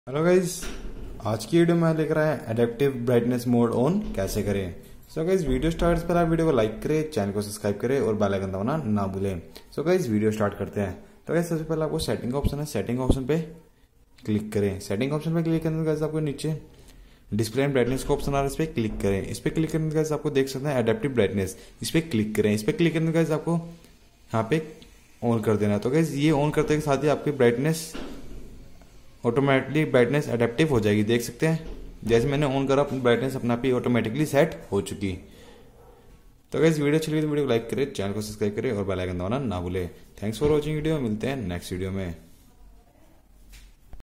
Hello guys, आज की video में लेकर आए एडेप्टिव ब्राइटनेस मोड ऑन कैसे करें। सो गाइज वीडियो स्टार्ट से पहले आप वीडियो को लाइक करें, चैनल को सब्सक्राइब करें और बेल आइकन दबाना ना भूलें। सो गाइज वीडियो स्टार्ट करते हैं। तो गाइज सबसे पहले आपको सेटिंग ऑप्शन है, सेटिंग ऑप्शन पे क्लिक करें। सेटिंग ऑप्शन पे क्लिक करने के बाद आपको नीचे डिस्प्ले एंड ब्राइटनेस का ऑप्शन आ रहा है, इस पर क्लिक करें। इस पर क्लिक करने के बाद आपको देख सकते हैं एडेप्टिव ब्राइटनेस, इस पर क्लिक करें। इस पर क्लिक करने के बाद आपको यहाँ पे ऑन कर देना है। तो गाइज ये ऑन करते के साथ ही आपकी ब्राइटनेस ऑटोमेटिकली ब्राइटनेस अडेप्टिव हो जाएगी। देख सकते हैं जैसे मैंने ऑन करा ब्राइटनेस अपने आप ही ऑटोमेटिकली सेट हो चुकी। तो गाइस वीडियो अच्छी लगी तो वीडियो को लाइक करें, चैनल को सब्सक्राइब करें और बेल आइकन दबाना ना भूलें। थैंक्स फॉर वॉचिंग वीडियो, मिलते हैं नेक्स्ट वीडियो में।